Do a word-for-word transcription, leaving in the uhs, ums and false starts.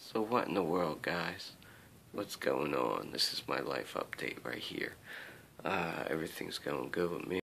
So what in the world, guys? What's going on? This is my life update right here. Uh, everything's going good with me.